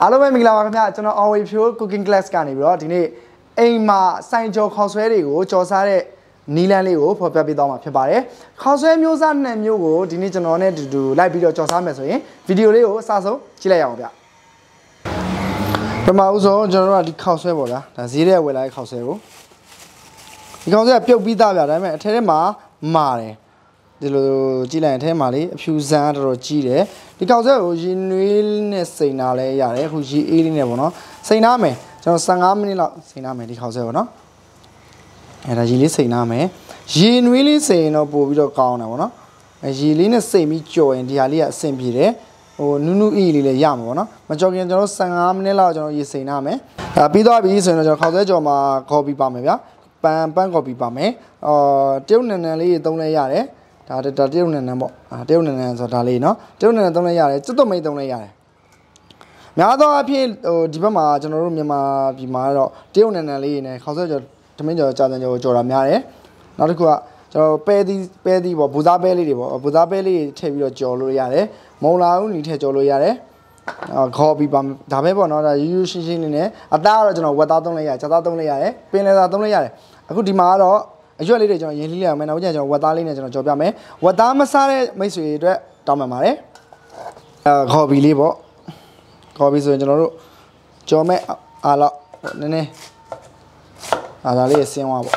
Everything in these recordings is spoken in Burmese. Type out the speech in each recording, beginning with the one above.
အားလုံးပဲမင်္ဂလာပါခင်ဗျာကျွန်တော် Always Pure Cooking Class ကနေပြီးတော့ဒီနေ့အိမ်မှာစိုင်ကြော်ခေါက်ဆွဲတွေကိုကြော်စားတဲ့နီလန်းလေးကိုဖော်ပြပေးသွားမှာဖြစ်ပါတယ်ခေါက်ဆွဲမျိုးစား2မျိုးကိုဒီနေ့ကျွန်တော်နဲ့တူတူလိုက်ပြီးတော့ကြော်စားမယ်ဆိုရင်ဗီဒီယိုလေးကိုအစဆုံးကြည့်လိုက်ရအောင်ဗျပထမဦးဆုံးကျွန်တော်တို့ကဒီခေါက်ဆွဲပေါ့ဗျာဒါဈေးထဲဝယ်လာတဲ့ခေါက်ဆွဲကိုဒီခေါက်ဆွဲကပြုတ်ပြီးသားဗျာဒါပေမဲ့အထက်ထဲမှာမာတယ်ဒီလိုကြည့်လိုက်ရင်အထဲမှာလေအဖြူစမ်းတော်တော်ကြီးတယ်ဒီခေါက်ဆွဲကိုရေနွေးနဲ့စိန်နာလဲရတယ်အခုရေအေးလေးနဲ့ပေါ့နော်စိန်နာမယ်ကျွန်တော်15မိနစ်လောက်စိန်နာမယ်ဒီခေါက်ဆွဲပေါ့နော်အဲ့ဒါရေလေးစိန်နာမယ်ရေနွေးလေးစိန်တော့ပို့ပြီးတော့ကောင်းတယ်ပေါ့နော်ရေလေးနဲ့စိန်ပြီးကြော်ရင်ဒီဟာလေးကအဆင်ပြေတယ်ဟိုနူးနူးအေးလေးလည်းရမှာပေါ့နော်မကြော်ခင်ကျွန်တော်15မိနစ်လောက်ကျွန်တော်ရေစိန်နာမယ်ပြီးတော့ပြီဆိုရင်တော့ကျွန်တော်ခေါက်ဆွဲကြော်မှာကော်ပီပါမယ်ဗျာပန်းကော်ပီပါမယ်တရုတ်နန်နန်လေးတွေသုံးလဲရတယ်ဒါတရုတ်နန်နန်ပေါ့တရုတ်နန်နန်ဆိုတာဒါလေးနော်တရုတ်နန်နန်သုံးလဲရတယ်ကျွတ်သွတ်မိတ်သုံးလဲရတယ်များသောအားဖြင့်ဟိုဒီဘက်မှာကျွန်တော်တို့မြန်မာပြည်မှာတော့တရုတ်နန်နန်လေးနဲ့ခေါက်ဆွဲကြော်ထမင်းကြော်ကြာစံကြော်ကြော်တာများတယ်နောက်တစ်ခုကကျွန်တော်ပဲသီးပေါ့ဘူသားပဲလေးတွေပေါ့ဘူသားပဲလေးထည့်ပြီးတော့ကြော်လို့ရတယ်မုံလာဦးနီထည့်ကြော်လို့ရတယ်ခေါ်ပြီးပါဒါပဲပေါ့နော်ဒါရိုးရိုးရှင်းရှင်းလေးနဲ့အသားကတော့ကျွန်တော်ဝက်သားသုံးလဲရတယ်ဂျာသားသုံးလဲရတယ်ပင်လယ်သားသုံးလဲရတယ်အခုဒီမှာကတော့အရွက်လေးတွေကျွန်တော်ရင်းလှီးလိုက်အောင်မယ်နောက်ကျရင်ကျွန်တော်ဝက်သားလေးနဲ့ကျွန်တော်ကြော်ပြမယ်ဝက်သားမစားတဲ့မိတ်ဆွေတွေအတွက်တောင်းပန်ပါတယ်ခေါ်ပြီးလေးပေါ့ခေါ်ပြီးဆိုရင်ကျွန်တော်တို့ကြော်မဲ့အားလောက်နည်းနည်းအားဒါလေးဆင်းသွားပေါ့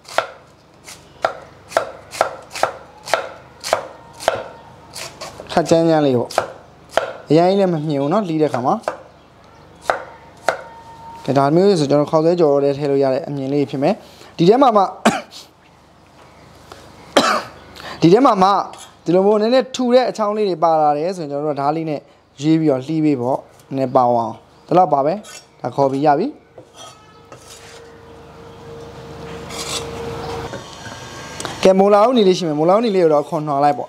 ခက်ချမ်းချမ်းလေးပေါ့အရင်ကြီးလည်းမမြင်ဘူးเนาะလှီးတဲ့ခါမှာဒါမျိုးဆိုကျွန်တော်ခေါက်ဆွဲကြော်ရဲထည့်လို့ရတဲ့အမြင်လေးဖြစ်မယ်ဒီထဲမှာမှဒီလိုမျိုးနည်းနည်းထူတဲ့အချောင်းလေးတွေပါလာတယ်ဆိုရင်ကျွန်တော်တို့ဓာတ်လေးနဲ့ရေးပြီးတော့လှီးပေးပေါ့နည်းပါအောင်ဒါတော့ပါပဲဒါခေါ်ပြီးရပြီကဲမိုလာဦးနေလေးရှိမယ်မိုလာဦးနေလေးကိုတော့ခွန်ထွာလိုက်ပေါ့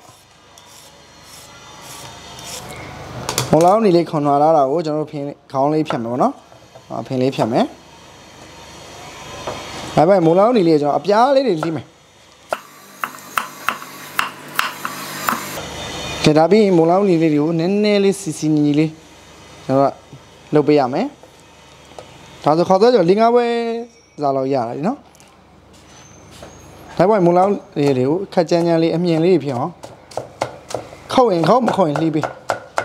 မိုလာဦးနေလေးခွန်ထွာလာတာကိုကျွန်တော်တို့ဖင်ခေါင်းလေးဖြတ်မယ်ပေါ့နော်ဖင်လေးဖြတ်မယ်ဒါပေမဲ့မိုလာဦးနေလေးကိုကျွန်တော်အပြားလေးတွေလှီးမယ်ဒါပြီးမိုလောင်းလေးတွေကိုနည်းနည်းလေးစီညီလေးကျွန်တော်လုပ်ပေးရမယ်ဒါဆိုခေါက်ဆွဲကြော်5ပွဲစားလို့ရတာဒီနော်ဒါပေမဲ့မိုလောင်းလေးတွေကိုခက်ကြမ်းကြမ်းလေးအမြင်လေးဖြစ်အောင်ခောက်ရင်ခောက်မခောက်ရင်လှီးပေး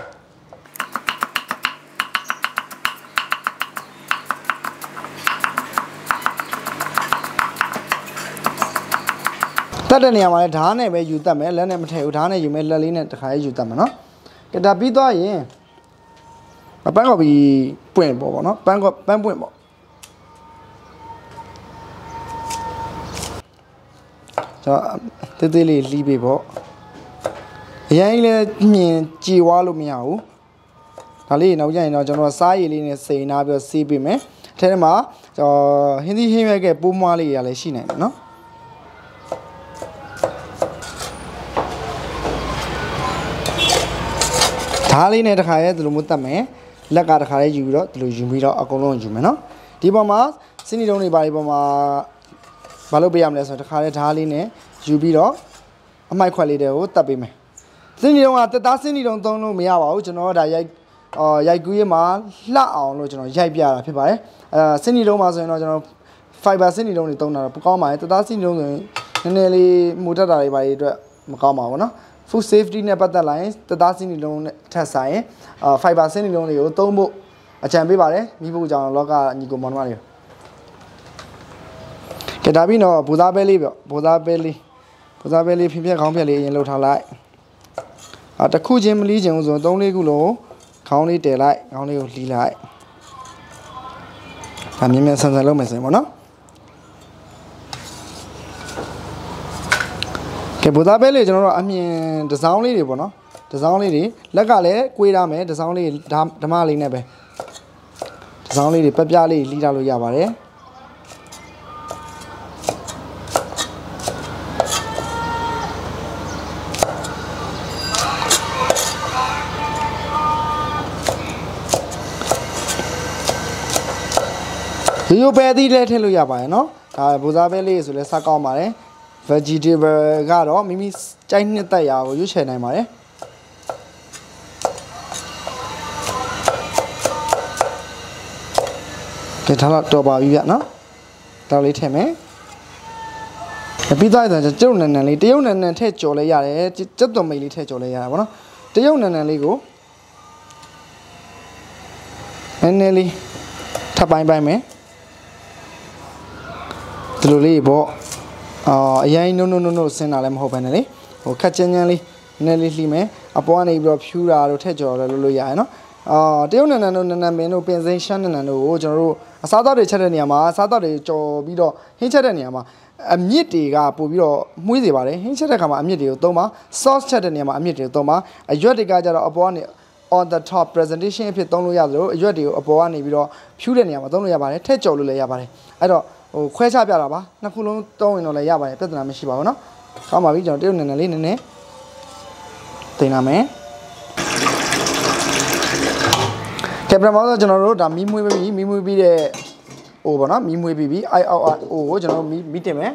တတ်တဲ့နေရာမှာလည်းဓာတ်နဲ့ပဲယူတတ်မယ်လက်နဲ့မထည့်ဘူးဓာတ်နဲ့ယူမယ်လက်လေးနဲ့တစ်ခါယူတတ်မယ်နော်ကဲဒါပြီးသွားရင်ပန်းကော်ပီပွင့်ပေါ့နော်ပန်းပွင့်ပေါ့ကျွန်တော်တေးသေးလေးလှီးပေးပေါ့အရင်လည်းမြင်ကြည်ဝါလို့မရဘူးဒါလေးနောက်ကျရင်တော့ကျွန်တော်စားရည်လေးနဲ့စိန်နာပြီးတော့ဆေးပေးမယ်အထဲမှာကျွန်တော်ဟင်းသီးဟင်းရွက်ကပိုးမွားလေးရလည်းရှိနိုင်တယ်နော်ဓာတ်လေးနဲ့တစ်ခါရဲဒီလိုမျိုးတတ်မယ်လက်ကတစ်ခါရဲယူပြီးတော့ဒီလိုယူပြီးတော့အကုန်လုံးယူမယ်နော်ဒီပေါ်မှာစင်းနီတုံးတွေပါဒီပေါ်မှာမလုပ်ပေးရမလဲဆိုတော့တစ်ခါရဲဓာတ်လေးနဲ့ယူပြီးတော့အမိုက်ခွက်လေးတွေကိုတတ်ပေးမယ်စင်းနီတုံးကတက်သားစင်းနီတုံးသုံးလို့မရပါဘူးကျွန်တော်ဒါရိုက်ကူးရေးမှာလှအောင်လို့ကျွန်တော်ရိုက်ပြတာဖြစ်ပါတယ်စင်းနီတုံးမှာဆိုရင်တော့ကျွန်တော် fiber စင်းနီတုံးတွေသုံးတာတော့ကောင်းပါတယ်တက်သားစင်းနီတုံးဆိုရင်နည်းနည်းလေးမူတက်တာတွေပါတွေအတွက်မကောင်းပါဘူးနော်food safety နဲ့ပတ်သက်လာရင်တသားစင်းနီလုံးနဲ့ထပ်ဆိုင်ရင် fiber စင်းနီလုံးတွေကိုသုံးဖို့အကြံပေးပါတယ်မိဖို့ကြောင့်လောကညီကိုမောင်နှမတွေကဲဒါပြီးတော့ဘူသားပဲလေးပေါ့ဘူသားပဲလေးဖြင်းဖြက်ခေါင်းဖြက်လေးအရင်လှုပ်ထားလိုက်တစ်ခုချင်းမလီးချင်ဘူးဆိုတော့3-4ခုလုံးခေါင်းလေးတည်လိုက်ခေါင်းလေးကိုလှီးလိုက်ဒါမြင်မြန်ဆန်ဆန်လုပ်မယ်ဆိုရင်ပေါ့နော်ကဲဘူသားပဲလေးကျွန်တော်တို့အမြင်တစောင်းလေးတွေပေါ့နော်တစောင်းလေးတွေလက်ကလည်းကွေးထားမယ်တစောင်းလေးဓမ္မလေးနဲ့ပဲတစောင်းလေးတွေပပြလေးလှီးထားလို့ရပါတယ်ရိုးပဲသီးလည်းထည့်လို့ရပါတယ်နော်ဒါဘူသားပဲလေးဆိုလဲစားကောင်းပါတယ်vegetable ကတော့မိမိကြိုက်နှစ်သက်ရာကိုရွေးချယ်နိုင်ပါတယ်给它了多把鱼呢，到里天没。比赛的就只能里，只有能太久了呀嘞，这都没里太久了呀，不喏，只有能里个，能里，他摆摆没，这里不，呀，no，先拿来么好办的嘞，我看见里，那里没，不然你不要漂啦，都太久了，路呀喏，只有能没no变成像能我就说，啥道理吃的呢嘛，啥道理做比较，很吃的呢嘛。面的个不比较美的吧嘞，现在看嘛面的多嘛，sauce 吃的呢嘛面的多嘛，药的个叫做包呢 on the top presentation 一片东路亚子喽，药的包呢比较漂亮呢嘛，东路亚吧嘞，太焦了嘞亚吧嘞，哎着快差别了吧，那可能东云了亚吧嘞，别的那没西吧喏，好嘛，比较这呢哩呢，对那没。这边嘛，就那罗咱米木比的。哦，不喏，米木比比，哦，就那米点没？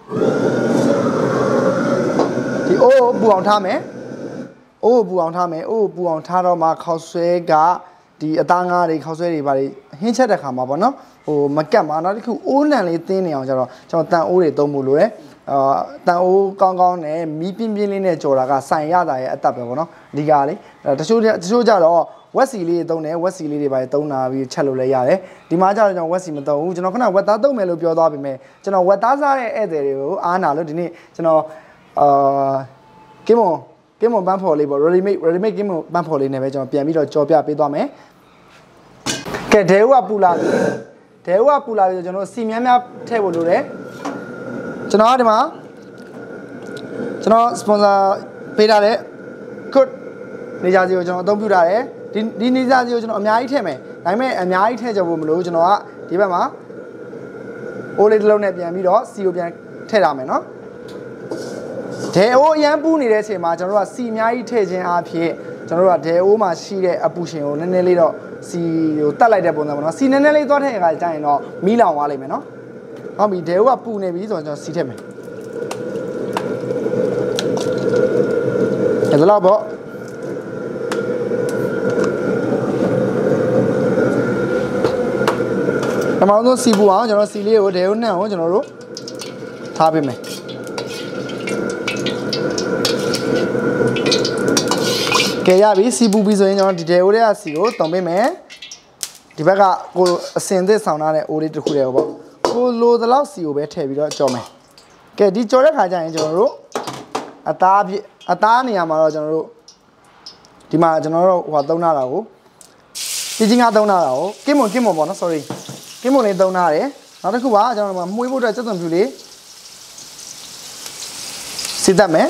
ဒီအိုးပူအောင်ထားမယ်အိုးပူအောင်ထားမယ်အိုးပူအောင်ထားတော့မှခောက်ဆွဲကဒီအသားငါးတွေခောက်ဆွဲတွေပါတွေဟင်းချက်တဲ့ခါမှာပေါ့နော်ဟိုမကတ်မှာနောက်တစ်ခုအိုးနံလေးသင်းနေအောင်ကျတော့ကျွန်တော်တန်အိုးတွေသုံးဖို့လိုတယ်တန်အိုးကောင်းကောင်းနဲ့မီးပြင်းပြင်းလေးနဲ့ကြော်တာကဆိုင်ရတာရဲ့အသက်ပဲပေါ့နော်အဓိကလေတချို့ကြတော့ဝက်စီလေးသုံးတယ်ဝက်စီလေးတွေပါသုံးတာပြီးချက်လို့လည်းရတယ်ဒီမှာကျတော့ကျွန်တော်ဝက်စီမသုံးဘူးကျွန်တော်ခဏဝက်သားသုံးမယ်လို့ပြောသွားပြီမဲ့ကျွန်တော်ဝက်သားစားတဲ့ဧည့်သည်တွေကိုအားနာလို့ဒီနေ့ကျွန်တော်ကင်းမွန်ပန်းဖော်လေးပေါ့ ready made ကင်းမွန်ပန်းဖော်လေးနဲ့ပဲကျွန်တော်ပြန်ပြီးတော့ကြော်ပြပေးသွားမယ်ကဲဒဲဥကပူလာပြီကျွန်တော်စီများများထည့်ဖို့လိုတယ်ကျွန်တော်ဒီမှာကျွန်တော် sponsor ပေးထားတဲ့ good နေကြစီကိုကျွန်တော်အသုံးပြုထားတယ်ဒီနေကြစီကိုကျွန်တော်အများကြီးထည့်မယ်ဒါပေမဲ့အများကြီးထည့်ကြဖို့မလို့ကျွန်တော်ကဒီဘက်မှာအိုးလေးတစ်လုံးနဲ့ပြန်ပြီးတော့စီကိုပြန်ထည့်ထားမယ်နော်ဒဲအိုးအရန်ပူနေတဲ့အချိန်မှာကျွန်တော်တို့ကစီအများကြီးထည့်ခြင်းအဖြစ်ကျွန်တော်တို့ကဒဲအိုးမှာရှိတဲ့အပူရှင်ကိုနည်းနည်းလေးတော့စီကိုတတ်လိုက်တဲ့ပုံစံပေါ့နော်စီနည်းနည်းလေးသွားထည့်ရတာကြာရင်တော့မီးလောင်သွားလိမ့်မယ်နော်ဟုတ်ပြီဒဲအိုးကပူနေပြီဆိုတော့ကျွန်တော်စီထည့်မယ်ဒါတော့ပေါ့အမောင်တို့စီပူအောင်ကျွန်တော်စီလေးကိုဒဲအိုးနဲ့အောင်ကျွန်တော်တို့ထားပေးမယ်ကဲရပြီစီပူပြီးဆိုရင်ကျွန်တော်ဒီတဲအိုးတွေကစီကိုတုံပေးမယ်ဒီဘက်ကကိုအစင်သစ်ဆောင်ထားတဲ့အိုးလေးတစ်ခုတည်းပေါ့ကိုလိုသလောက်စီကိုပဲထည့်ပြီးတော့ကြော်မယ်ကဲဒီကြော်တဲ့ခါကျရင်ကျွန်တော်တို့အသားနေရာမှာတော့ကျွန်တော်တို့ဒီမှာကျွန်တော်တို့ဟိုသုံးထားတာကိုကြီးငါသုံးထားတာကိုကင်းမွန်ပေါ့နော် sorry ကင်းမွန်လေးသုံးထားတယ်နောက်တစ်ခုကကျွန်တော်တို့မှွှေးဖို့အတွက်စက်သွန်ဖြူလေးစီတတ်မယ်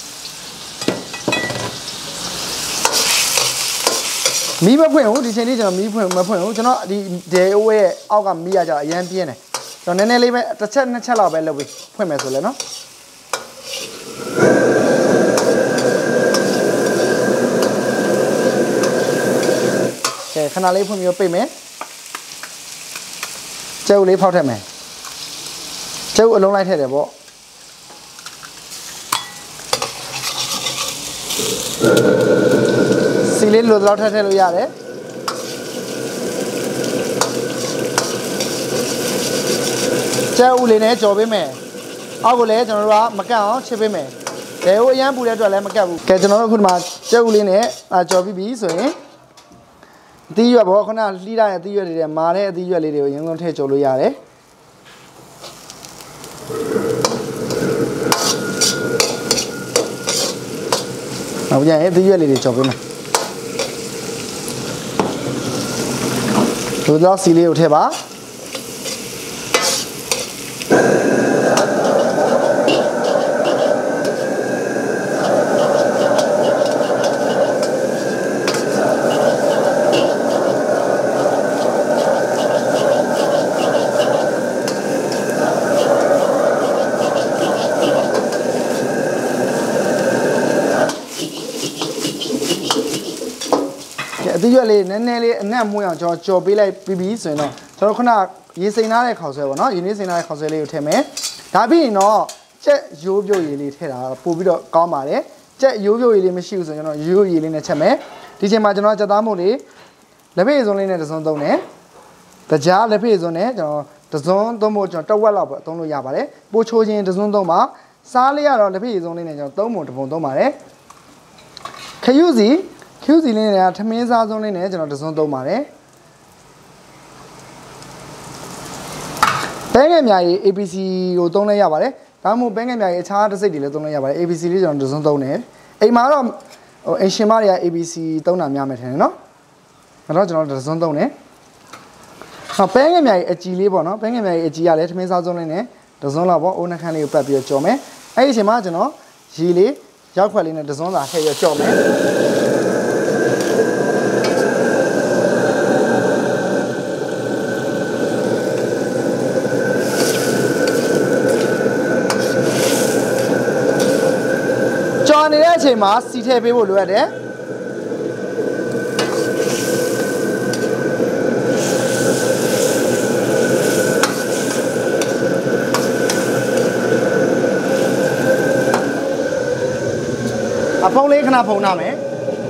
မီးမဖွင့်ဘူးဒီချိန်လေးကျွန်တော်မီးမဖွင့်ဘူးကျွန်တော်ဒီဒဲအိုးရဲ့အောက်ကမီးရကြအရန်ပြင်းတယ်ကျွန်တော်နည်းနည်းလေးပဲတစ်ချက်နှစ်ချက်လောက်ပဲလုပ်ပြီးဖွင့်မယ်ဆိုလဲနော်ကဲခဏလေးဖွင့်ပြီးပိတ်မယ်ကျုပ်လေးဖောက်ထည့်မယ်ကျုပ်အလုံးလိုက်ထည့်တယ်ပေါ့စီလေးလိုတော့ထည့်လို့ရတယ်ကျဲဦးလေးနဲ့ကြော်ပေးမယ်အောက်ကိုလည်းကျွန်တော်တို့ကမကတ်အောင်ချစ်ပေးမယ်ဒဲဟိုအရန်ပူတဲ့အတွက်လည်းမကတ်ဘူးကဲကျွန်တော်တို့ခုဒီမှာကျဲဦးလေးနဲ့ကြော်ပြီးပြီဆိုရင်အသီးရွက်ပေါ့ခုနလှီးထားတဲ့အသီးရွက်တွေနဲ့မာတဲ့အသီးရွက်လေးတွေကိုအရင်ဆုံးထည့်ကြော်လို့ရတယ်နောက်ပြန်အသီးရွက်လေးတွေကြော်ပေးမယ်ဒီတော့စီလေးကိုထည့်ပါအသီးရွက်လေးနည်းနည်းလေးအနက်မွှေးအောင်ကျွန်တော်ကြော်ပေးလိုက်ပြီးဆိုရင်တော့ကျွန်တော်ခုနရေစိမ်ထားတဲ့ခေါက်ဆွဲပေါ့နော်ရေနည်းစိမ်ထားတဲ့ခေါက်ဆွဲလေးကိုထည့်မယ်ဒါပြီးရင်တော့ကြက်ရိုးပြုတ်ရည်လေးထည့်တာပို့ပြီးတော့ကောင်းပါတယ်ကြက်ရိုးပြုတ်ရည်လေးမရှိဘူးဆိုရင်ကျွန်တော်ရိုးရည်လေးနဲ့ချက်မယ်ဒီချိန်မှာကျွန်တော်ကြက်သားမို့လေးလက်ဖက်ရည်စုံလေးနဲ့တစ်စုံသုံးတယ် The jar the piece on it, the zone, the motion, the well up, don't know Yabare, Bocho in the zone doma, Salia or the piece only in your domo to Bondomare. Kayuzi, Cusi in a Tamisa only in the zone domare. Bengamia ABC or don't Yabare, Tamu Bengamia, it's hard to say the don't Yabare, ABC on the zone donate. A maram or Shimaria ABC don't have Yamet, no? I don't know the zone donate. Now, Bengamia a Chili bono, Bengamia a Gia, let me out on it, the zone of own can you prep your chome. I imagine, Chili, Jacqueline, the zone that your chome. John, it's a mass, see, people do it. Upon lake and upon Name.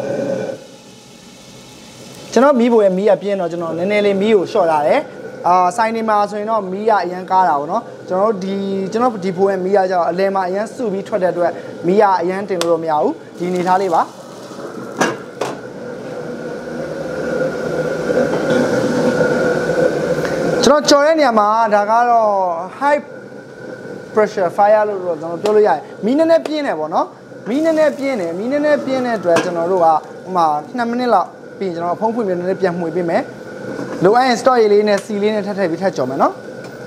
General Mibo and Mia Piano, General Nelly Mio, short signing mass, Mia and Cara, no? General Depot and Mia, Lema and Subi, Twitter, Mia and Romeo, in Italiba. General Choreniama, Dagaro, high pressure fire, Mina Piano, no? Mina Piene, Dragon, Namanilla, Pigeon, Pomp, and Pian with me. Low and story in a ceiling and heavy touch on, no?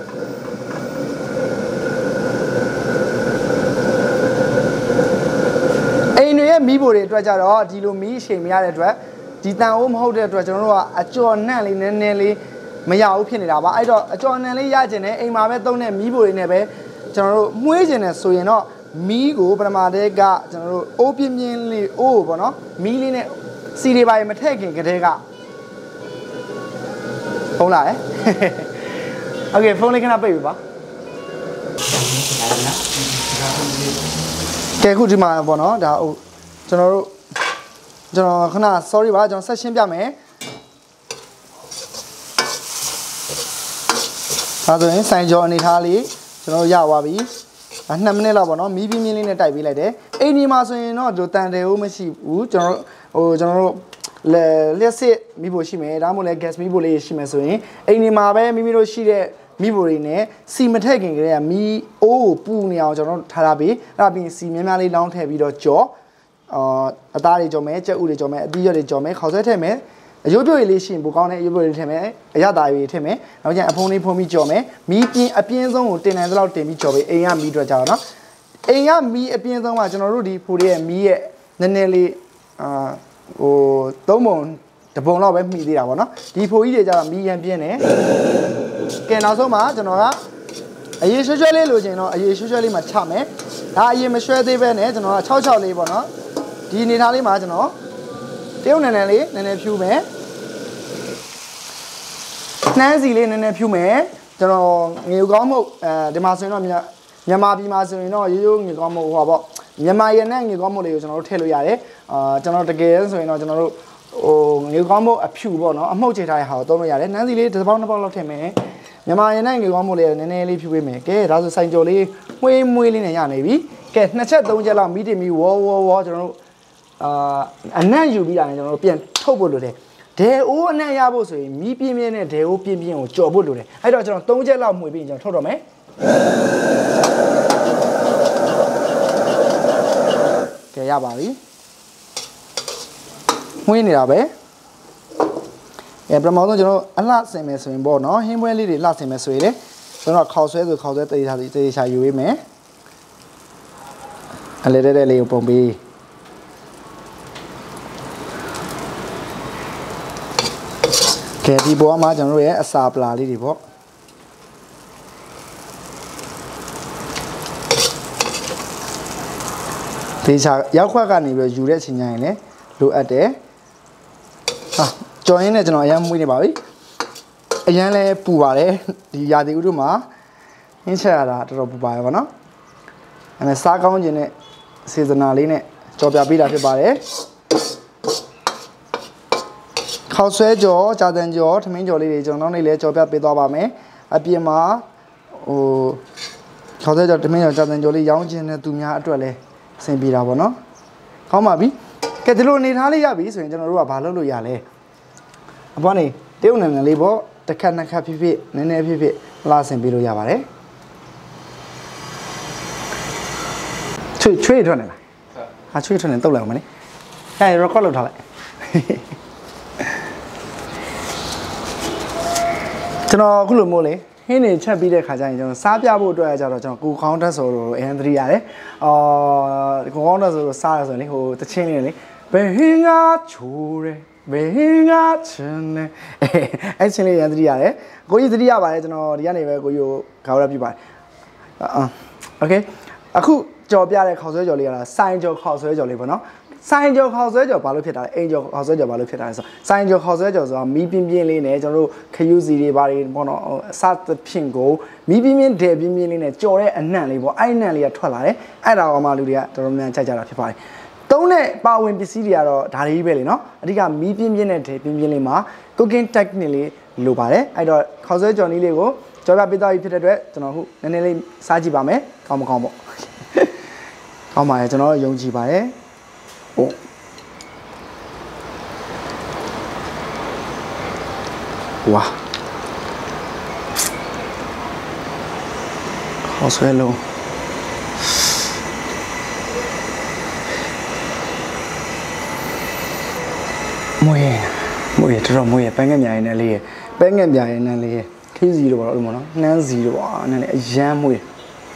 Ain't Mibo, Drajaro, Dilo me, Shemia, Titan home holder, Dragon, a John Nelly, Nelly, Maya Pinaba. I don't a John Nelly Yajane, a Mameton and Mibo in a bay, General Muezen, so you know. Migo, Bramadega, General Opiumly over, no? Meaning city by Mataking, Katega. Hola, okay, phone can up, baby. Kekujima, Bono, General, sorry, I don't say Shimbame. Other Saint John Italy, General Yawabi. And Namanella, no, maybe million a type like that. Any mass in order to tend the Omashi, General, let's say, Miboshime, Ramole gas Mibole Shimasoin, any Mabe, Mimiro Shide, Miborine, see me taking me, oh, Punia, General Tarabi, Rabin, see me, Mally, long heavy jaw, a Dari Jome, Uli Jome, Dio Jome, Hosete. You do a relation book on it, you will tell me, a yada with him, a pony pomi jome, meeting a piano, 10 and out Timmy Joby, a young midra jana. A young me a piano, my general Rudy, put a me, Nelly, oh, Domon, the bone of me, the hour, Depo either me and piano. Can also match, Nora. I usually losing, I usually my charme. I am a sure they were net, and a chow labor, no? Dinitali marginal. Nelly, and a few men. Nancy Lane and a few men. You go, the Masonomia, Yamabi Masono, you go about Yamayan, you go more, you know, tell you, General the Gales, you know, General, oh, you go a pew, a mochi house, don't you? Nancy Lane, the vulnerable of him, Yamayan, you go more, and nearly few women, okay, that's a Saint Jolie, way willing and Yanabi. Get Natchet, don't you allow meeting me, war, and then you be an European tobo today. They all Nayabo say, me being a day opium or job today. I don't know, don't you allow me being a total me? Kayabari Winnie Abe Abraham, you know, a last semester in Borno, him really the last semester, so not cause to call that they shall you me. A little lay upon me. Cái bộ mà chẳng rồi á sạp là đi bộ thì sao giáo khoa cái này bây giờ đấy xin nhảy này lúc ở đấy cho nên là cho nó em mua này bảo ấy em này bù vào đấy thì giờ thì cũng mà hiện tại là tôi bù vào vào nó em sao công gì này seasonal này cho bé bị là phải bảo đấy 烤水饺、炸蛋饺、ထမင်း饺လေးတွေကျွန်တော်နေ့လဲကြော်ပြပေးသွားပါမယ်အပြင်မှာဟို烤水饺ထမင်း饺炸蛋饺လေးရောင်းခြင်းနဲ့သူများအတွက်လဲအဆင်ပြေတာပေါ့နော်ကောင်းပါပြီကဲဒီလိုအနေထားလေးရပြီဆိုရင်ကျွန်တော်တို့ကဘာလုပ်လို့ရလဲအပေါ်နေတရုတ်နိုင်ငံလေးပေါ့တစ်ခက်နှစ်ခက်ဖြစ်ဖြစ်နည်းနည်းဖြစ်ဖြစ်လာဆင်ပေးလို့ရပါတယ်ချွေထွက်နေလားဟာချွေထွက်နေတုတ်လိုက်အောင်မလေးဟဲ့ record လုပ်ထားလိုက်ကျွန်တော်အခုလိုမျိုးလေဟင်းနေချက်ပြီးတဲ့ခါကျရင်ကျွန်တော်စားပြဖို့အတွက်ကြတော့ကျွန်တော်ကိုကောင်းတက်ဆိုတော့အန်သရီရတယ်ကိုကောင်းတက်ဆိုတော့စားရဆိုရင်လေဟိုတချင်းလေးလေဘယ်ဟင်းကချိုးတယ်ဘယ်ဟင်းကချင်းလဲအဲ့ချင်းလေးအန်သရီရတယ်ကိုကြီးသတိရပါတယ်ကျွန်တော်ဒီကနေပဲကိုကြီးကိုခေါင်းရပြပါတယ်โอเคအခုကြော်ပြတဲ့ခေါက်ဆွဲကြော်လေးကစိုင်းကြော်ခေါက်ဆွဲကြော်လေးပေါ့နော်စိုင်းကြော်ခေါက်ဆွဲကြော်ဘာလို့ဖြစ်တာလဲအင်ကြော်ခေါက်ဆွဲကြော်ဘာလို့ဖြစ်တာလဲဆိုစိုင်းကြော်ခေါက်ဆွဲကြော်ဆိုတာမီးပြင်းပြင်းလေးနဲ့ကျွန်တော်တို့ခရူးစီတွေဘာတွေပေါ့နော်အစသဖြင့်ကိုမီးပြင်းပြင်းဒဲပြင်းပြင်းလေးနဲ့ကြော်တဲ့အနံ့လေးပေါ့အဲ့အနံ့လေးကထွက်လာတယ်အဲ့ဒါကောင်မှလူတွေကတော်တော်များများကြိုက်ကြတာဖြစ်ပါတယ်သုံးတဲ့ပါဝင်ပစ္စည်းတွေကတော့ဒါတွေပဲလေနော်အဓိကမီးပြင်းပြင်းနဲ့ဒဲပြင်းပြင်းလေးမှာ cooking technique လေးလိုပါတယ်အဲ့တော့ခေါက်ဆွဲကြော်နည်းလေးကိုကြော်ပြပေးသွားပြီဖြစ်တဲ့အတွက်ကျွန်တော်အခုနည်းနည်းလေးစားကြည့်ပါမယ်ကောင်းမကောင်းပေါ့ကောင်းပါရဲ့ကျွန်တော်ယုံကြည်ပါတယ်ဟုတ်ဝါခေါ်ဆွဲလုံးမွေးတော်မွေးပန်းငယ်များရင်းနဲ့လေးပန်းငယ်များရင်းနဲ့လေးခီးစီတော့ဘာလို့မနော်နှမ်းစီတော့ပါနည်းနည်းအရမ်းမွေး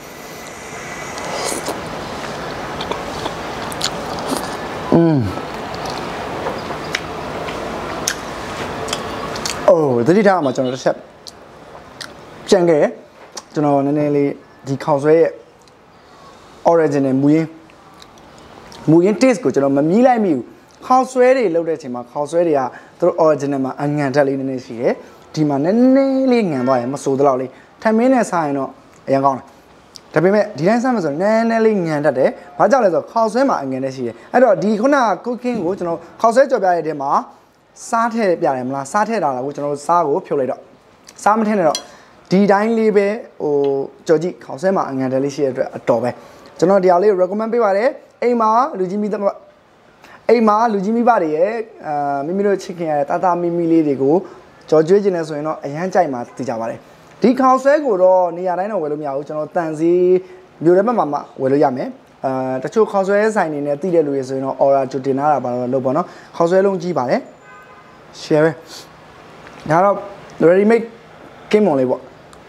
အိုးတတိထားမှာကျွန်တော်တစ်ချက်ပြန်ခဲ့ကျွန်တော်နည်းနည်းလေးဒီခေါက်ဆွဲရဲ့ original မူရင်း taste ကိုကျွန်တော်မမီးလိုက်မိဘူးခေါက်ဆွဲတွေလုပ်တဲ့အချိန်မှာခေါက်ဆွဲတွေကသူတို့ original မှာအငံတက်လေးနည်းနည်းရှိတယ်ဒီမှာနည်းနည်းလေးငံသွားရင်မစိုးတော့လေးထမင်းနဲ့စားရင်တော့အရင်ကောင်းတယ်ဒါပေမဲ့ဒီတိုင်းစားမှဆိုနည်းနည်းလေးငံတတ်တယ်။ဘာကြောင့်လဲဆိုတော့ခေါက်ဆွဲမှာအငံနဲ့ရှိတယ်။အဲ့တော့ဒီခုနက cooking ကိုကျွန်တော်ခေါက်ဆွဲကြော်ပြရတဲ့ထဲမှာစားထည့်ပြတယ်မလားစားထည့်တာလားကိုကျွန်တော်စားကိုဖြုတ်လိုက်တော့စားမထည့်နဲ့တော့ဒီတိုင်းလေးပဲဟိုကြော်ကြည့်ခေါက်ဆွဲမှာအငံတယ်လေးရှိတဲ့အတွက်အတော်ပဲကျွန်တော်ဒီအောင်လေး recommend ပေးပါတယ်အိမ်မှာလူကြီးမိသားအိမ်မှာလူကြီးမိဘတွေရဲ့မိမိတို့ချစ်ခင်ရတဲ့တာတာမီမီလေးတွေကိုကြော်ကျွေးခြင်းနဲ့ဆိုရင်တော့အရန်ကြိုက်မှာသိကြပါတယ်ဒီခေါက်ဆွဲကိုတော့နေရာတိုင်းတော့ဝယ်လို့မရဘူးကျွန်တော်တန်စီမြို့ထဲမှာမှဝယ်လို့ရမယ်တချို့ခေါက်ဆွဲဆိုင်နေနဲ့တိတဲ့လူတွေဆိုရင်တော့ order ကြိုတင်လာတာပါတော့လို့ပေါ့နော်ခေါက်ဆွဲလုံးကြီးပါတယ် share ဒါတော့ ready made ကင်းမွန်လေးပေါ့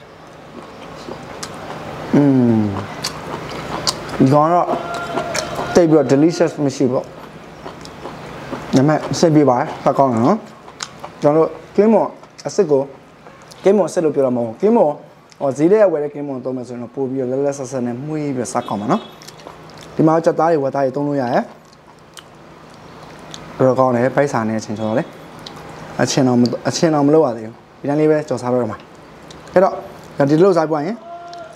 ဒီကောင်တော့တိတ်ပြီးတော့ delicious မရှိပေါ့ဒါပေမဲ့စိတ်ပြပါတယ်ဖတ်ကောင်းတယ်နော်ကျွန်တော်တို့ကင်းမွန်အစ်စ်ကိုကင်းမွန်ဆက်လို့ပြောတော့မဟုတ်ကင်းမွန်ဈေးထဲဝယ်တဲ့ကင်းမွန်သုံးမယ်ဆိုရင်တော့ပို့ပြီးတော့လက်ဆက်ဆက်နဲ့မှုေးပြီးစားကောင်းမှာနော်ဒီမှာချက်သားတွေဝက်သားတွေသုံးလို့ရတယ်ဘယ်လိုကောင်းလဲပိုက်စာနဲ့အချင်းကျော်လေအချင်းအောင်မလုပ်ရသေးဘူးဒီတိုင်းလေးပဲကြော်စားတော့မှာအဲ့တော့ဒီလိုစားပွားရင်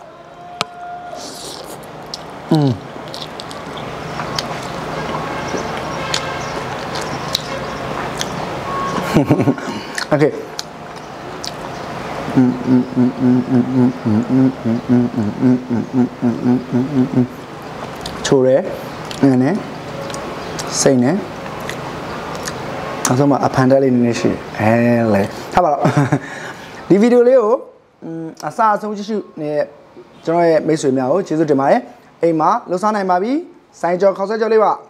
โอเคချိုးရဲနည်းစိတ်နဲ့အဆုံးမှာအဖန်တက်လေးနည်းနည်းရှိလေထားပါတော့ဒီဗီဒီယိုလေးကိုအစားအဆုံးကြည့်ရှုနေတဲ့ကျွန်တော်ရဲ့မိတ်ဆွေများကိုကျေးဇူးတင်ပါတယ်အိမ်မှာလှူစားနိုင်ပါပြီစိုင်းကြော်ခေါက်ဆွဲကြော်လေးပါ